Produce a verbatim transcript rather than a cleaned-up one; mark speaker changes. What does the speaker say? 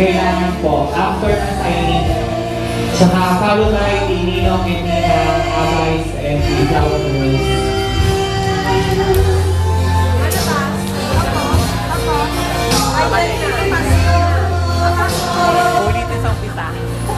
Speaker 1: kailangan po, after na signing, tsaka follow by ni Ninong and Nina, Abays, and the Flower Girls.
Speaker 2: Ulitin sa umpisa.